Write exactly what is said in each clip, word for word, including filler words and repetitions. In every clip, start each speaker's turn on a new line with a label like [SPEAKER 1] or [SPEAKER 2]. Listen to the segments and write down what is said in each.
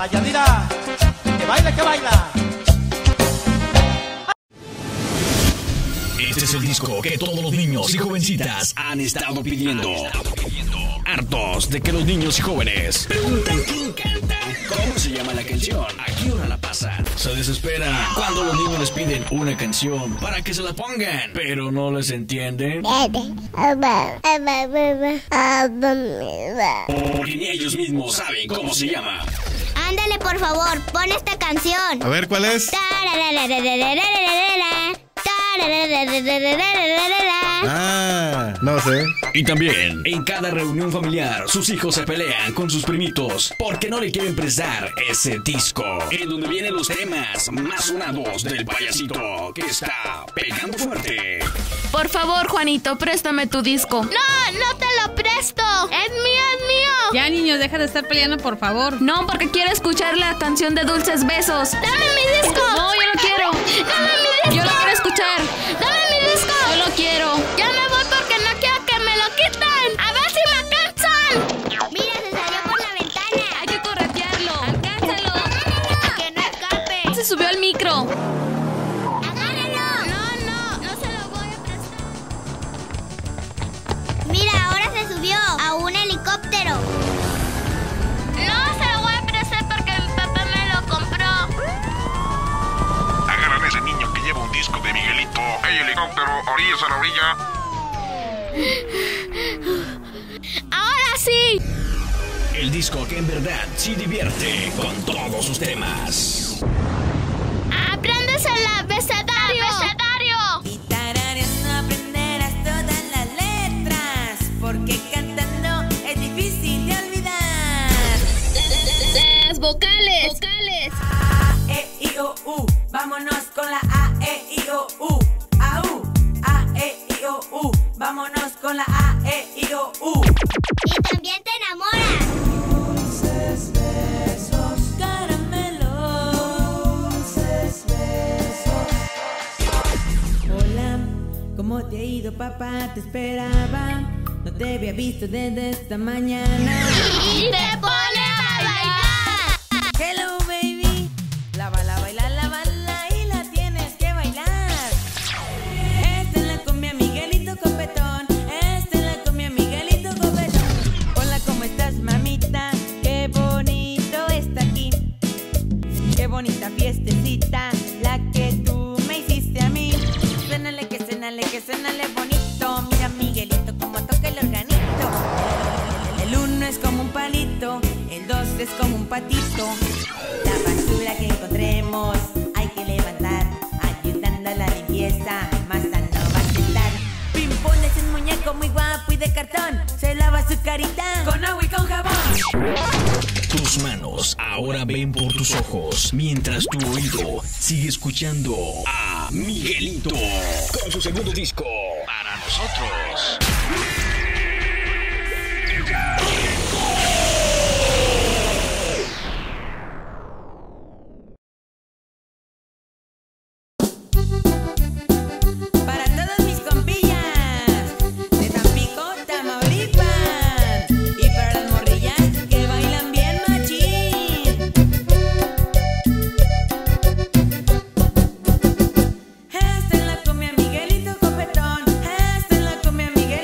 [SPEAKER 1] la Yadira. Que baila, que baila.
[SPEAKER 2] Este es el disco que todos los niños y jovencitas han estado pidiendo. Hartos de que los niños y jóvenes preguntan quién canta, cómo se llama la canción, a qué hora la pasan. Se desespera cuando los niños les piden una canción para que se la pongan, pero no les entienden. Porque ni ellos mismos saben cómo se llama.
[SPEAKER 3] Ándale, por favor, pon esta canción.
[SPEAKER 4] A ver, ¿cuál es? Ah, no sé.
[SPEAKER 2] Y también, en cada reunión familiar, sus hijos se pelean con sus primitos porque no le quieren prestar ese disco, en donde vienen los temas más sonados del payasito que está pegando fuerte.
[SPEAKER 5] Por favor, Juanito, préstame tu disco.
[SPEAKER 3] No, no te lo presto. Es mío, es mío.
[SPEAKER 6] Ya, niños, deja de estar peleando, por favor.
[SPEAKER 5] No, porque quiero escuchar la canción de Dulces Besos.
[SPEAKER 3] Dame mi disco.
[SPEAKER 5] No, yo no quiero.
[SPEAKER 3] Dame mi disco.
[SPEAKER 5] Yo lo quiero escuchar.
[SPEAKER 3] Dame mi disco.
[SPEAKER 5] Yo lo quiero.
[SPEAKER 3] Ya me voy porque no quiero que me lo quiten. A ver si me alcanzan. Mira, se salió por la ventana.
[SPEAKER 5] Hay que corretearlo. Alcánzalo.
[SPEAKER 3] Que no escape.
[SPEAKER 5] Se subió al micro.
[SPEAKER 3] Agárralo. No, no, no se lo voy a prestar. Mira, ahora se subió a un helicóptero. No se lo voy a prestar porque mi papá me lo compró.
[SPEAKER 7] Agarran a ese niño que lleva un disco de Miguelito. ¡Hey, helicóptero! ¡Orillas a la orilla!
[SPEAKER 3] ¡Ahora sí!
[SPEAKER 2] El disco que en verdad sí divierte con todos sus temas.
[SPEAKER 3] ¡Apréndese el abecedario! ¡Abecedario!
[SPEAKER 8] Y tarareando aprenderás todas las letras, porque cantando es difícil de olvidar.
[SPEAKER 5] Las vocales. Vocales.
[SPEAKER 8] A, E, I, O, U. Vámonos con la A, E, I, O, U. A, U. A, E, I, O, U. Vámonos con la A, E, I, O, U.
[SPEAKER 3] Y también te enamoras.
[SPEAKER 8] Dulces besos, caramelo. Dulces besos. Hola, ¿cómo te ha ido, papá? Te esperaba. No te había visto desde esta mañana.
[SPEAKER 3] Y te pone a bailar.
[SPEAKER 8] Hello, baby. La bala, baila, la bala y la tienes que bailar. Esta es la cumbia Miguelito Copetón. Esta es la cumbia Miguelito Copetón. Hola, ¿cómo estás, mamita? Qué bonito está aquí. Qué bonita fiestecita la que tú me hiciste a mí. Cénale, que cénale, que cénale bonito. Mira, Miguelito, cómo toca el organito. El uno es como un palito, el dos es como un patito. La basura que encontremos hay que levantar, ayudando a la limpieza, más sano va a estar. Pimpón es un muñeco muy guapo y de cartón, se lava su carita con agua y con jabón.
[SPEAKER 2] Tus manos ahora ven por tus ojos, mientras tu oído sigue escuchando a Miguelito con su segundo disco para nosotros.
[SPEAKER 8] Para todos mis compillas de Tampico, Tamaulipas, y para las morrillas que bailan bien machín. Esta es la cumbia Miguelito Copetón. Esta es la cumbia Miguelito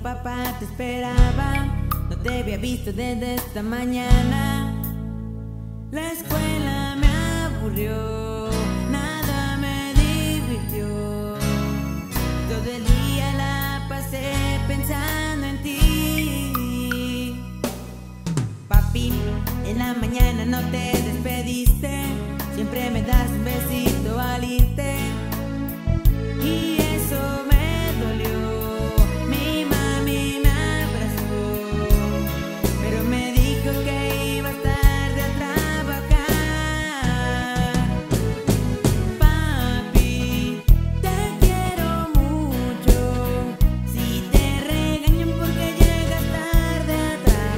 [SPEAKER 8] papá te esperaba. No te había visto desde esta mañana. La escuela me aburrió, nada me divirtió. Todo el día la pasé pensando en ti. Papi, en la mañana no te despediste. Siempre me das un besito al irte. Y eso me dolió. Mi mami me abrazó, pero me dijo que iba tarde a trabajar. Papi, te quiero mucho. Si te regañan porque llegas tarde a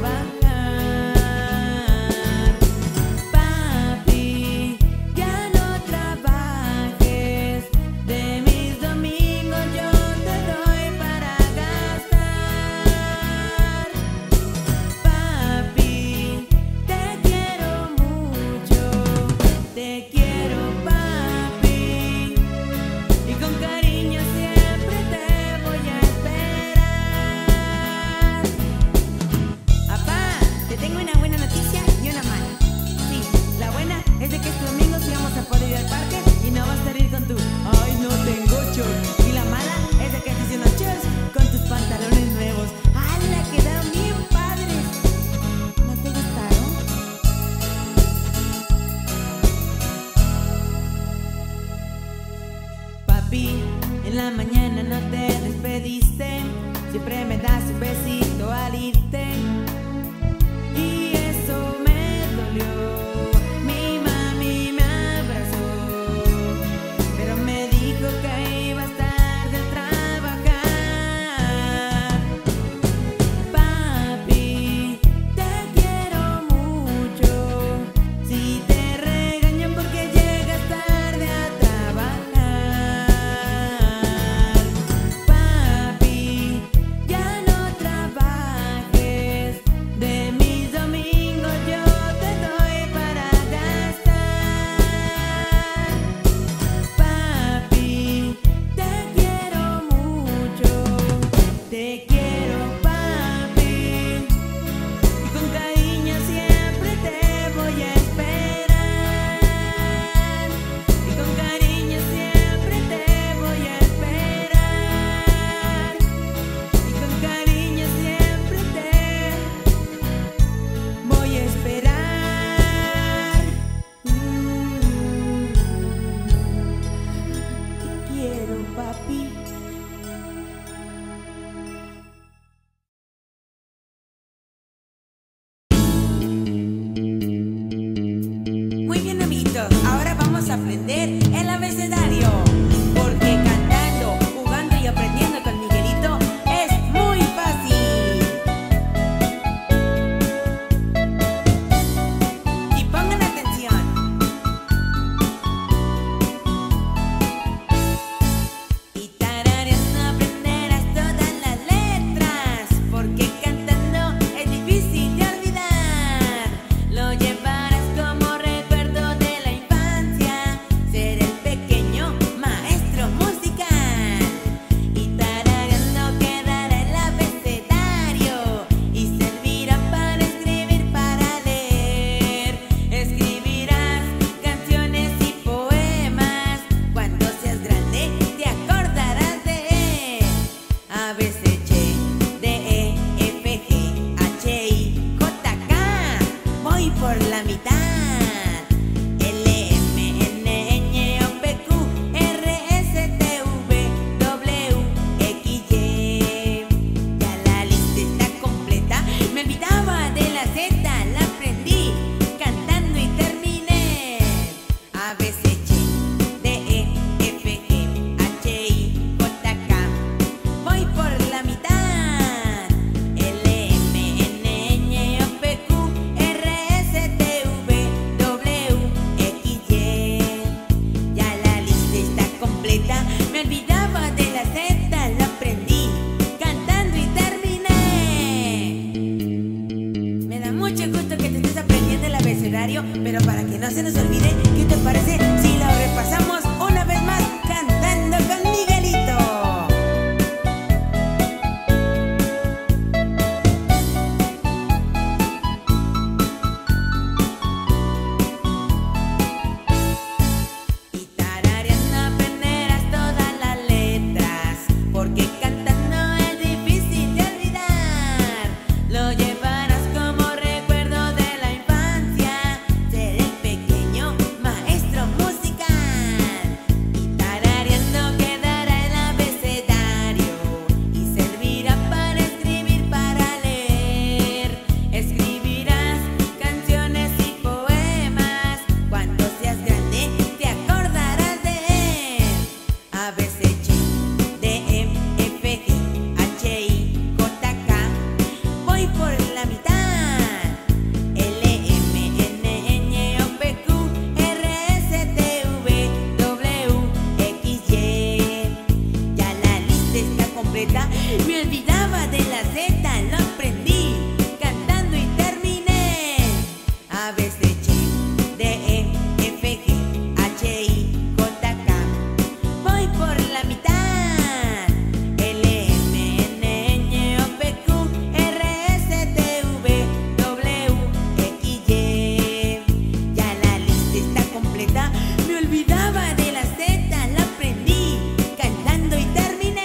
[SPEAKER 8] trabajar. Papi, ya no trabajes. De mis domingos yo te doy para gastar. Papi, te quiero mucho. Te quiero, papi. Y con cariño siempre te voy a esperar. Papá, te tengo una buena noticia y una mala. Sí, la buena es de que este domingo sí vamos a poder ir al parque y no vas a ir con tu "ay, no tengo shorts". Y la mala es de que te hicieron shorts con tus pantalones nuevos. ¡Hala! Quedaron bien padres. ¿No te gustaron? Papi, en la mañana no te despediste. Siempre me das un besito al irte. Y eso me dolió. Mi mami me abrazó, pero me dijo que ibas tarde a trabajar. Papi, te quiero mucho. Si te regañan porque llegas tarde a trabajar. Papi, ya no trabajes. De mis domingos yo te doy para gastar. Papi, te quiero mucho. Te quiero, papi. Y con cariño siempre te voy a esperar. Y con cariño siempre te voy a esperar. Y con cariño siempre te voy a esperar. Mm. Te quiero, papi. Muy bien, amiguitos, ahora vamos a aprender el abecedario. Porque cantando, jugando y aprendiendo con Miguelito es muy fácil. Y pongan atención. Y tarareando aprenderás todas las letras. Porque cantando es difícil de olvidar. Lo llevarás como recuerdo de la infancia. Ser el pequeño maestro musical. Y tarareando quedará el abecedario. Y servirá para escribir, para leer. Escribirás canciones y poemas. Cuando seas grande te acordarás de él. A, B, C, D, E, F, G, H, I, J, K. Voy por la mitad. L, M, N, Ñ, O, P, Q, R, S, T, V, W, X, Y. Ya la lista está completa. Me olvidaba de la Z, la aprendí cantando y terminé. A, B, C, D, E, F, G, H, I, J, K. Voy por la mitad. L, M, N, Ñ, O, P, Q, R, S, T, V, W, X, Y. Ya la lista está completa. Me olvidaba de la Z, la aprendí cantando y terminé. Me da mucho gusto que te estés aprendiendo el abecedario, pero para que no se nos olvide, ¿qué te parece si lo repasamos una vez más cantando con Miguelito? lo llevarás como recuerdo de la infancia. Ser el pequeño maestro musical y tarareando quedará el abecedario y servirá para escribir, para leer. Escribirás canciones y poemas. Cuando seas grande te acordarás de él. A, B, C, D, E, F, G, H, I, J, K. Voy por la mitad. L, M, N, N, O, P, Q, R, S, T, V, W, X, Y. Ya la lista está completa. Me olvidaba de la Z, lo aprendí cantando y terminé. A, B, C, D, E, F, G, H, I, J, K. Voy por la mitad. L, M, N, N, O, P, Q, R, S, T, V, W, X, Y. Ya la lista está completa. Me olvidaba de la Z, la aprendí cantando y terminé.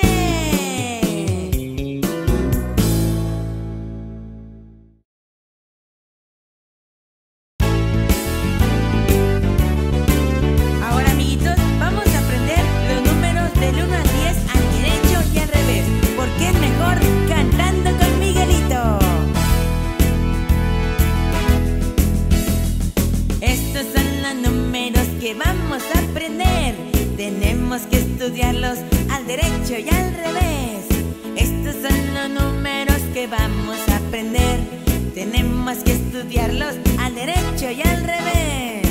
[SPEAKER 8] Ahora, amiguitos, vamos a aprender los números del uno al diez al derecho y al revés, porque es mejor cantando con Miguelito. Estos son los números que vamos a aprender. Tenemos que estudiarlos al derecho y al revés. Estos son los números que vamos a aprender. Tenemos que estudiarlos al derecho y al revés.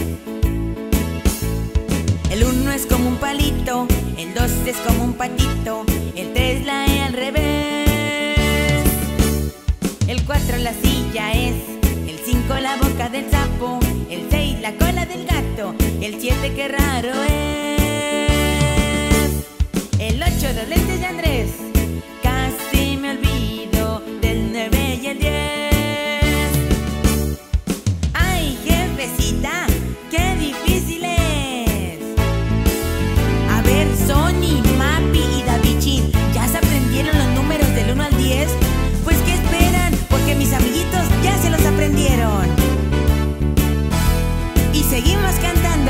[SPEAKER 8] El uno es como un palito, el dos es como un patito, el tres la E al revés. El cuatro la silla es, el cinco la boca del sapo, el seis la cola del gato, el siete qué raro es. El ocho los lentes de Andrés, casi me olvido del nueve y el diez. Ay, jefecita, qué difícil es. A ver, Sony, Mapi y Davichi, ¿ya se aprendieron los números del uno al diez? Pues ¿qué esperan? Porque mis amiguitos ya se los aprendieron. Y seguimos cantando.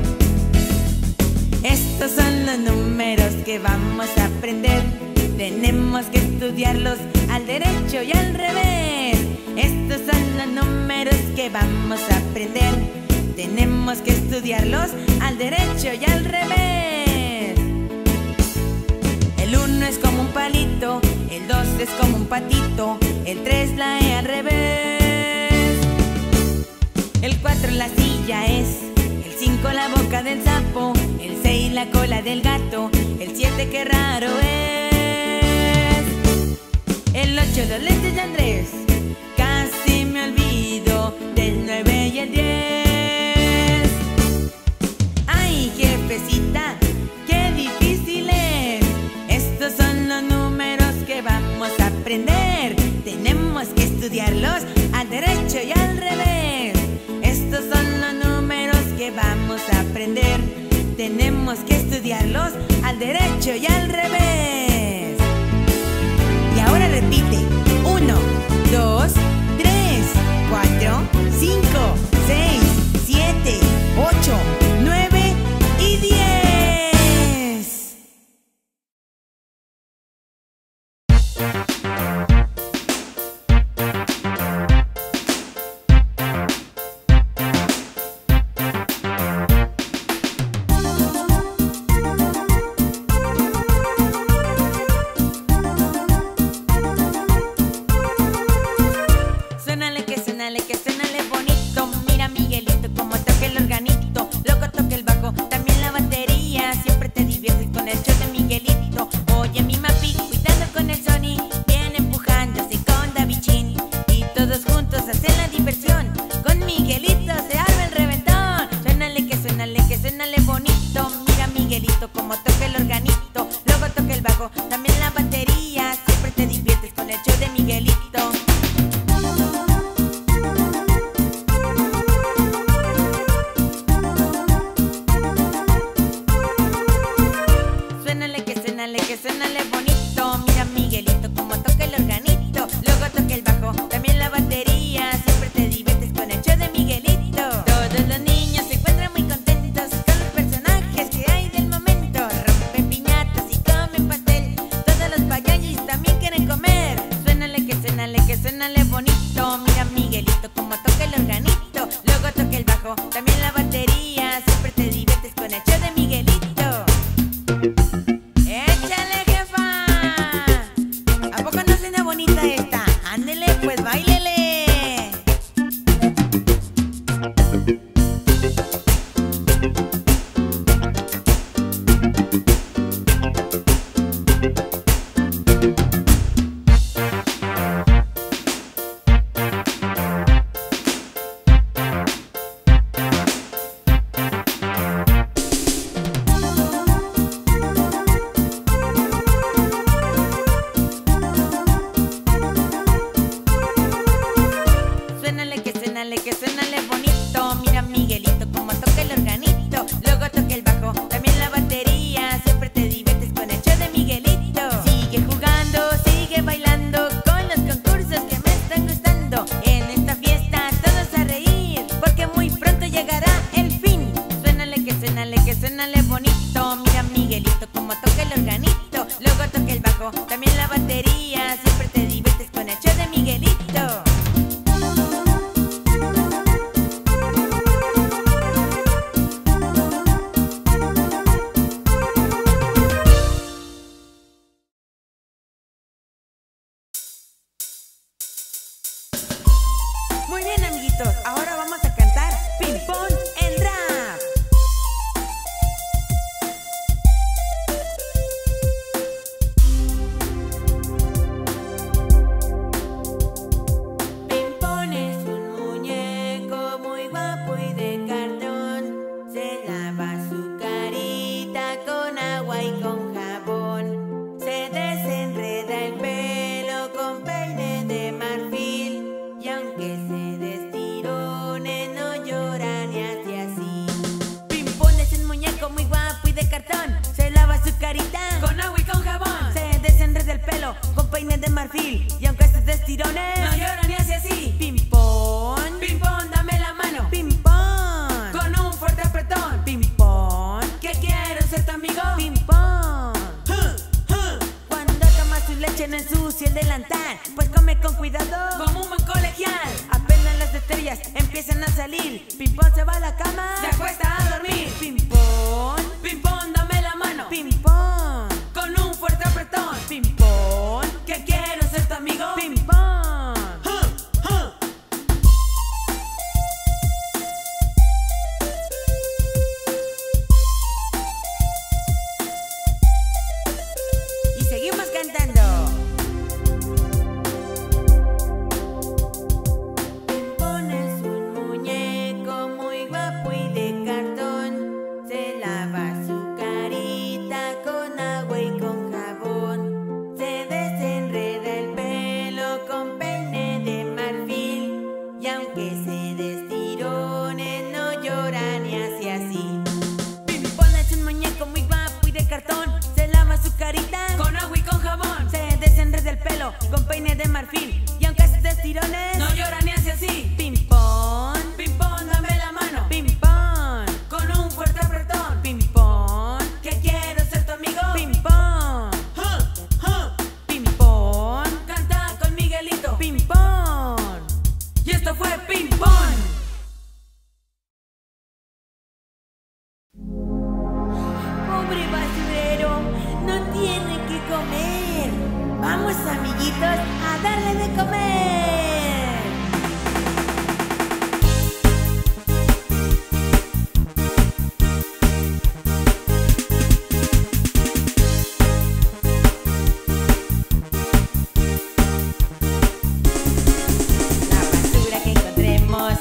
[SPEAKER 8] Estos son los números que vamos a aprender. Tenemos que estudiarlos al derecho y al revés. Estos son los números que vamos a aprender. Tenemos que estudiarlos al derecho y al revés. El uno es como un palito, el dos es como un patito, el tres la E al revés. El cuatro la silla es, el cinco la boca del sapo, el seis la cola del gato, el siete qué raro es. El ocho los lentes de Andrés, casi me olvido del nueve y el diez. Ay, jefecita, qué difícil es. Estos son los números que vamos a aprender. Tenemos que estudiarlos al derecho y al revés. Estos son los números que vamos a aprender. Tenemos que estudiarlos al derecho y al revés. Y ahora repite. Uno, dos, tres, cuatro, cinco, seis, siete, ocho, nueve y diez. suénale bonito. Mira Miguelito como toca el organito, luego toca el bajo, también la batería. Siempre te diviertes con el show de Miguelito. ¡Échale, jefa! ¿A poco no suena bonita esta? Ándele, pues báilele. Que suénale bonito, mira Miguelito como toca el organito, luego toca el bajo, también la batería. Siempre te diviertes con el show de Miguelito. Sigue jugando, sigue bailando con los concursos que me están gustando. En esta fiesta todos a reír, porque muy pronto llegará el fin. Suénale que suénale que suénale bonito, mira Miguelito como toca el organito, luego toca el bajo, también la batería. Siempre te diviertes con el show de Miguelito. Muy bien, amiguitos, ahora vamos a cantar ping-pong en rap. Ping-pong es un muñeco muy guapo y de cartón. Se lava su carita con agua y con jabón. Se desenreda el pelo con peine de marfil. Y aunque se destirone, no llora ni hace así. Ping-pong es un muñeco muy guapo y de cartón. Se lava su carita con agua y con jabón. Se desenreda el pelo con peine de marfil. Y aunque se destirone, no llora ni hace así. Ping-pong, ping-pong, dame la mano. Ping-pong, con un fuerte apretón. Ping-pong, que quiero ser tu amigo. Ping-pong, cuando toma su leche no ensucia el delantal, pues come con cuidado como un buen colegial. Apenas las estrellas empiezan a salir, Ping-pong se va a la cama, se acuesta a dormir. Ping-pong, ping-pong, dame la mano. Ping-pong, con un fuerte apretón. Ping-pong, que quiero ser tu amigo. Ping-pong. Y seguimos cantando. Ping-pong es un muñeco muy guapo y de cartón. Se lava su carita con agua y con jabón. Se desenreda el pelo con peine de marfil. Y aunque se destirone, no llora ni hace así. Ping-pong es un muñeco muy guapo y de cartón. Se lava su carita con agua y con jabón. Se desenreda el pelo con peine de marfil. Y aunque se destirone, no llora ni hace así. Ping-pong, ping-pong, dame la mano. Ping-pong, con un fuerte apretón. Ping-pong, que quiero ser tu amigo. Ping-pong, ping-pong, canta con Miguelito. Ping-pong, y esto fue ping-pong. Pobre basurero, no tiene que comer. Vamos, amiguitos, a darle de comer. La basura que encontremos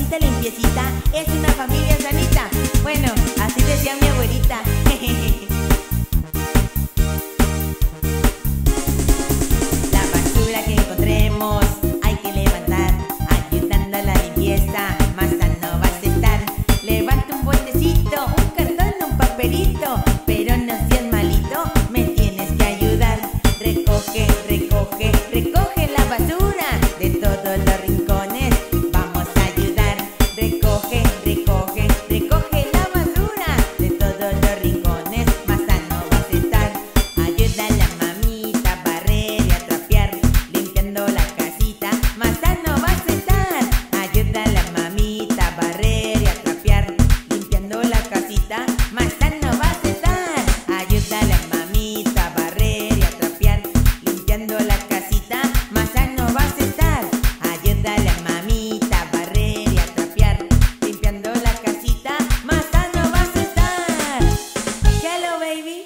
[SPEAKER 8] casita limpiecita es una familia sanita. Bueno, así decía mi abuelita. La basura que encontremos hay que levantar, ayudando a la limpieza, más sano vas a estar. Levanta un botecito, un cartón, un papelito, pero no seas malito, me tienes que ayudar. Recoge, recoge, recoge la basura de todos los rincones, vamos a ayudar. Recoge, recoge, recoge la basura de todos los rincones, más sano vas a estar. Ayuda a la mamita a barrer y a trapear, limpiando la casita, más sano vas a estar. Ayuda a la mamita a barrer y a trapear, limpiando la casita, más sano vas a estar. Ayuda a la mamita a barrer y a trapear, limpiando la casita, más sano vas a estar. Ayuda a la mamita a barrer y a trapear, limpiando la casita, más sano vas a estar. Hello, baby.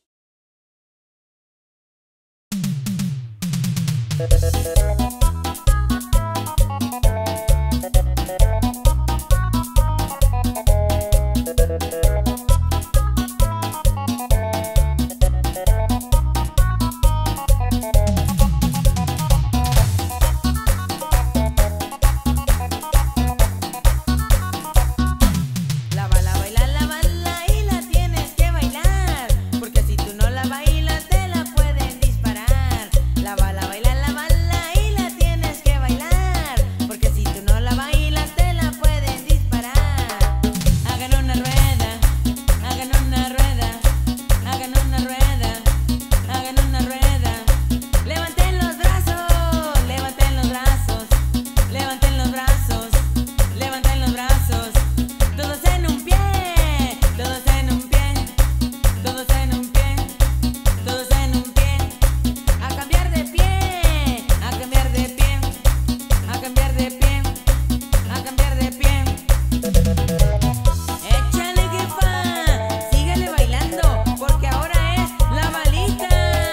[SPEAKER 8] La bala baila, la bala y la tienes que bailar, porque si tú no la bailas te la pueden disparar. La bala baila, la bala y la tienes que bailar, porque si tú no la bailas te la pueden disparar. Hagan una rueda, hagan una rueda, hagan una rueda, hagan una rueda. Levanten los brazos, levanten los brazos, levanten los brazos, levanten los brazos. Todos en un pie, todos en un pie, todos en un pie, todos en un pie. A cambiar de pie, a cambiar de pie, a cambiar de pie, a cambiar de pie. Échale jefa, síguele bailando, porque ahora es la balita.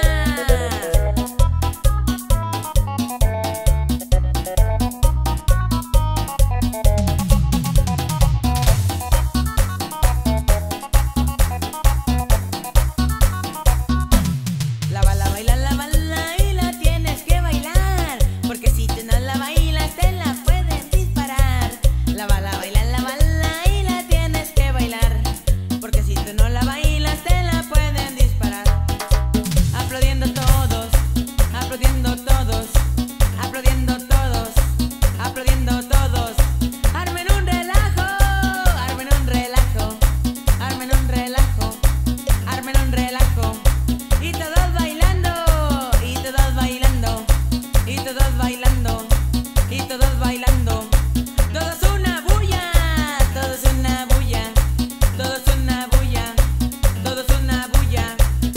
[SPEAKER 8] La bala baila, la bala y la tienes que bailar, porque si tú no la bailas te la pueden disparar. La bala baila, la bala y la tienes que bailar, porque si tú no la bailas te la pueden disparar. Aplaudiendo todos, aplaudiendo todos, aplaudiendo todos, aplaudiendo todos. Armen un relajo, armen un relajo, armen un relajo, armen un relajo. Y todos bailando, y todos bailando, y todos bailando, y todos bailando. Todos una bulla, todos una bulla, todos una bulla, todos una bulla.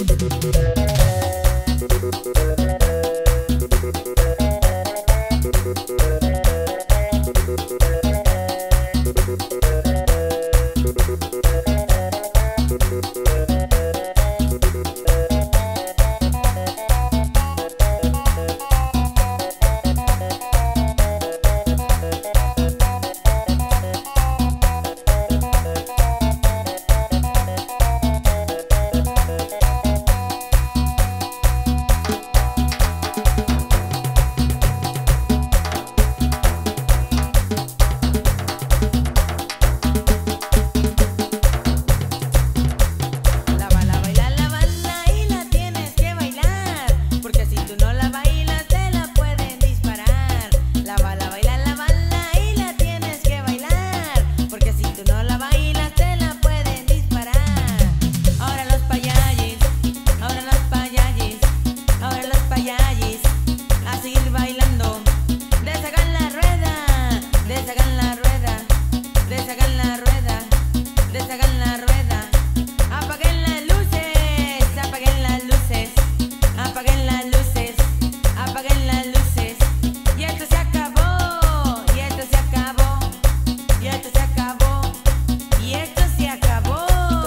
[SPEAKER 8] La bala baila, la bala y la tienes que bailar, porque si tú no la bailas te la pueden disparar. La bala baila, la bala y la tienes que bailar, porque si tú no la bailas te la pueden disparar. Ahora los payallis, ahora los payallis, ahora los payallis, a seguir bailando. Deshagan la rueda, deshagan la rueda, deshagan la rueda, deshagan la rueda. Apaguen las luces, apaguen las luces, apaguen las luces, apaguen las luces. Y esto se acabó, y esto se acabó, y esto se acabó, y esto se acabó.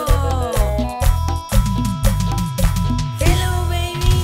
[SPEAKER 8] Hello, baby.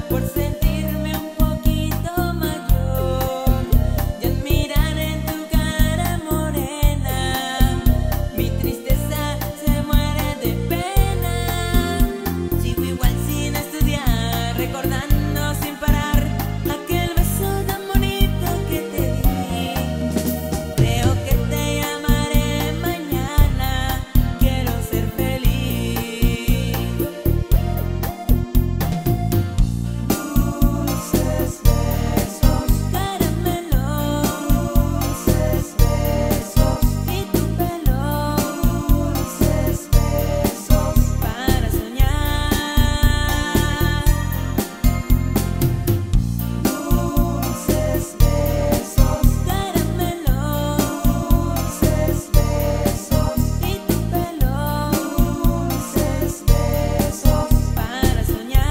[SPEAKER 8] por sentirme un poquito mayor y al mirar en tu cara morena, mi tristeza se muere de pena. Sigo igual sin estudiar, recordando sin parar aquel beso tan bonito que te di. Creo que te llamaré mañana, quiero ser feliz. Dulces besos, caramelo, dulces besos y tu pelo, dulces besos para soñar. Dulces besos, caramelo, dulces besos y tu pelo, dulces besos para soñar.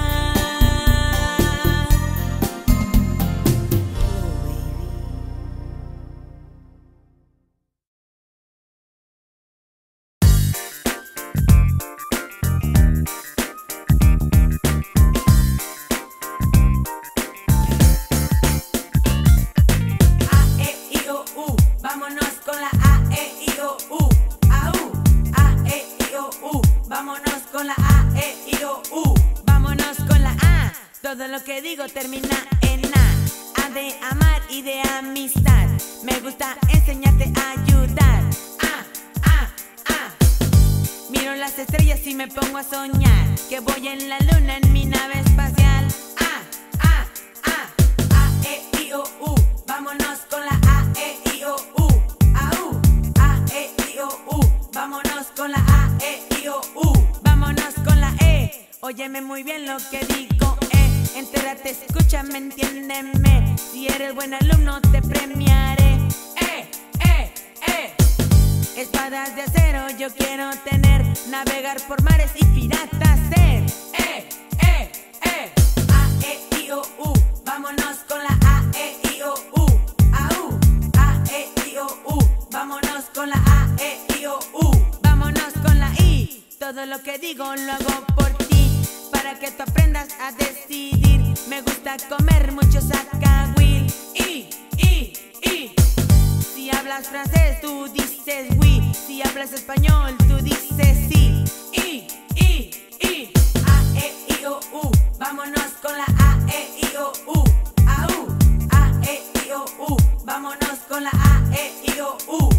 [SPEAKER 8] A, E, I, O, U, vámonos con la A, E, I, O, U, A, U, A, E, I, O, U, vámonos con la A, E, I, O, U, vámonos con la A. Todo lo que digo termina en A, A de amar y de amistad. Me gusta enseñarte a ayudar. A, A, A. Miro las estrellas y me pongo a soñar que voy en la luna en mi nave espacial. A, A, A, A, E, I, O, U, vámonos con la A, E, I, O, U, A, U, A, E, I, O, U, vámonos con la A, E, I, O, U, vámonos con la E. Óyeme muy bien lo que digo, eh. Entérate, escúchame, entiéndeme. Si eres buen alumno te premiaré. Eh, eh, eh. Espadas de acero yo quiero tener, navegar por mares y piratas ser. Eh, eh, eh. A, E, I, O, U, vámonos con la A, E, I, O, U, A, U, A, E, I, O, U, vámonos con la A, E, I, O, U, vámonos con la I. Todo lo que digo lo hago por ti, para que tú aprendas a decidir. Me gusta comer mucho sacahuil. I, I, I. Si hablas francés tú dices oui, si hablas español tú dices sí. I, I, I. A, E, I, O, U, vámonos con la A, E, I, O, U, A, U, A, E, I, O, U, vámonos con la A, E, I, O, U.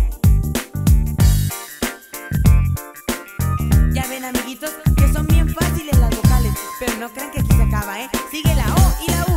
[SPEAKER 8] Ya ven, amiguitos, que son bien fáciles las vocales, pero no crean que aquí se acaba, ¿eh? Sigue la O y la U.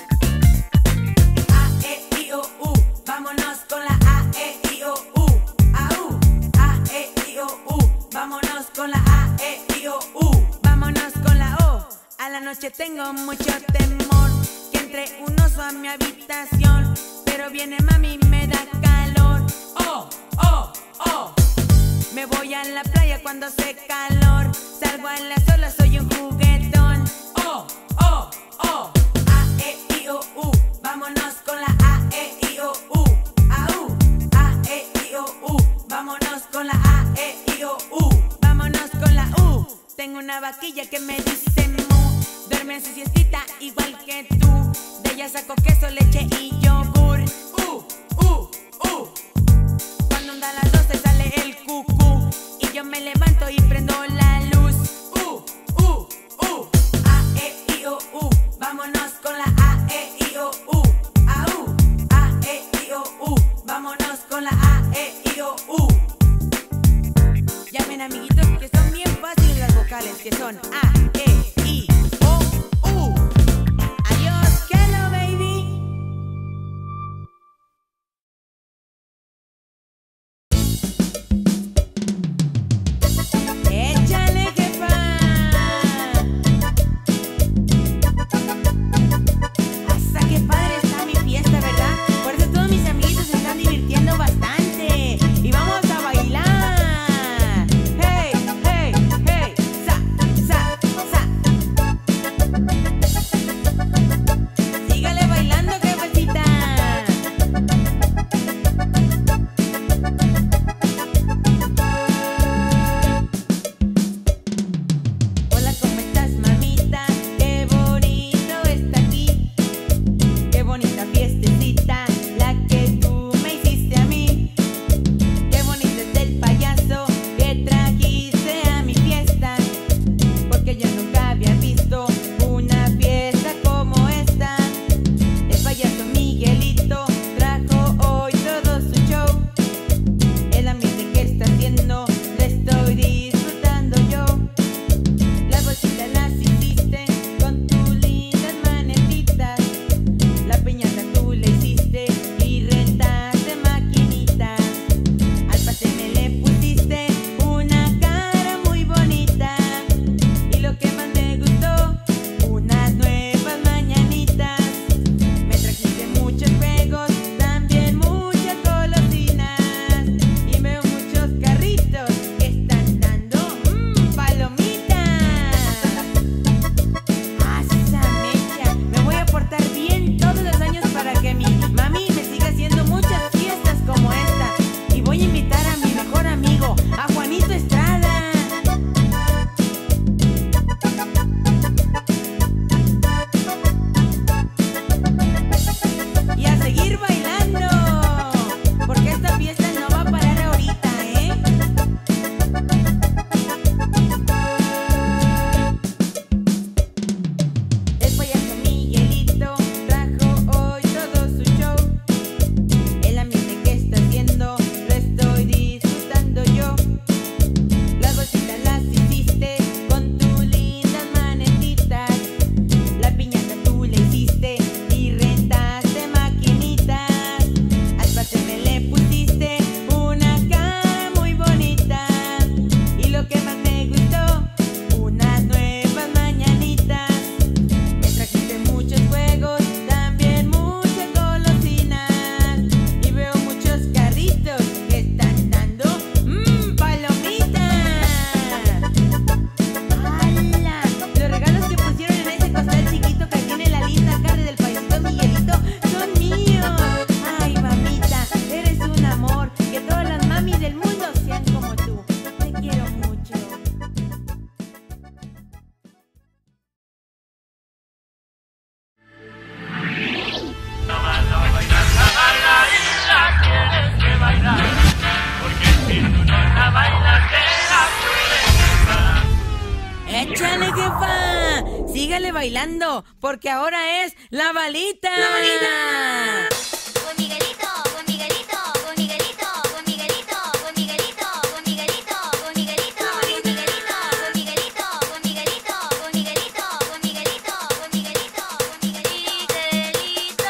[SPEAKER 8] A, E, I, O, U, vámonos con la A, E, I, O, U, A, U, A, E, I, O, U, vámonos con la A, E, I, O, U, vámonos con la O. A la noche tengo mucho temor que entre un oso a mi habitación, pero viene mami y me da calor. Oh, oh, oh. Me voy a la playa cuando hace calor, salgo a las olas, soy un juguetón. Oh, oh, oh. A, E, I, O, U, vámonos con la A, E, I, O, U, A, U, A, E, I, O, U, vámonos con la A, E, I, O, U, vámonos con la U. Tengo una vaquilla que me dice mu, duerme en su siestita igual que tú. De ella saco queso, leche y yogur. Uh, uh, uh. Cuando da las doce sale el cucú y yo me levanto y prendo la luz. Uh, uh, uh. A, E, I, O, U, vámonos con la A, E, I, O, U, A, U, A, E, I, O, U, vámonos con la A, E, I, O, U. Ya ven, amiguitos, que son bien fáciles las vocales, que son A, E, I, O, U. Adiós, hello baby. Échale que pa. Hasta qué padre está mi fiesta, ¿verdad? Por eso todos mis amiguitos se están divirtiendo bastante. Y vamos a bailar. Hey, hey, hey, sa, sa, Échale, jefa. Sígale bailando, porque ahora es la balita. La balita.
[SPEAKER 3] Con Miguelito, con Miguelito, con Miguelito, con Miguelito, con Miguelito, con Miguelito, con Miguelito, con Miguelito, con Miguelito, con Miguelito, con Miguelito, con Miguelito, con Miguelito, con Miguelito.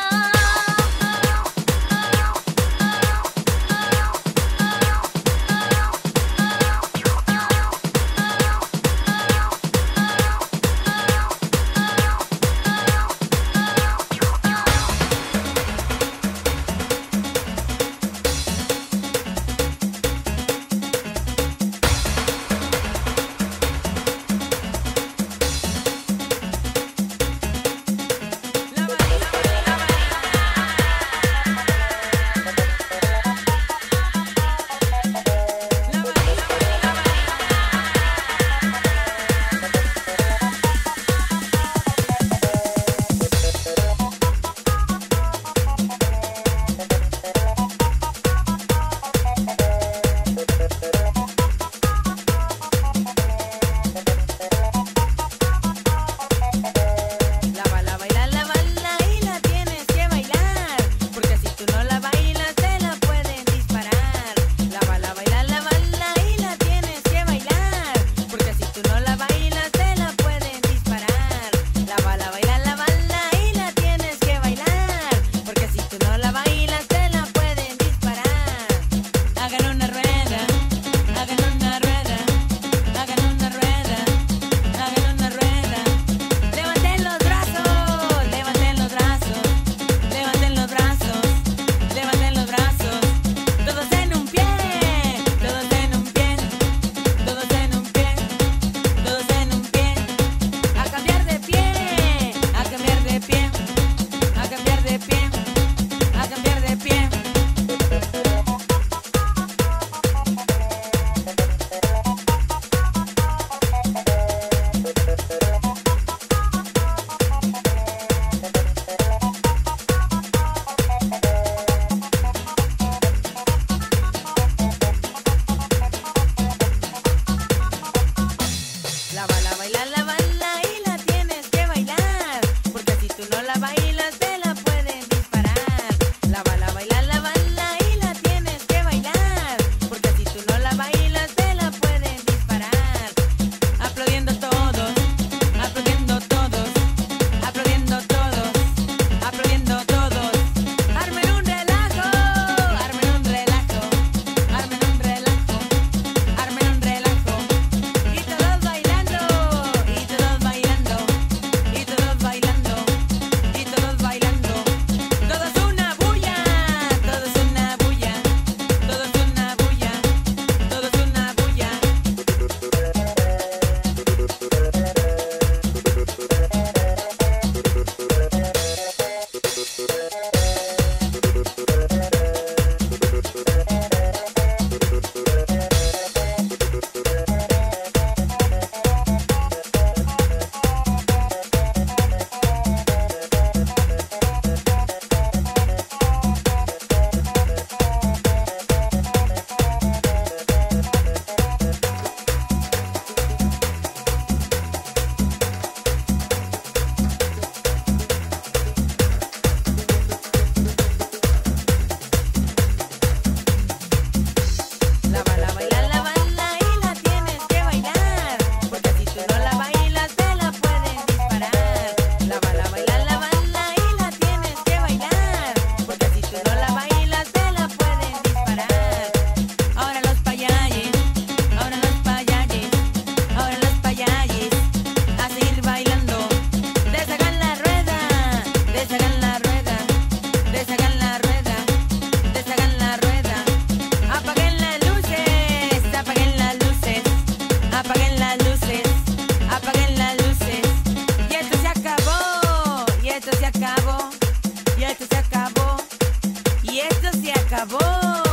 [SPEAKER 8] acabó. Y esto se acabó.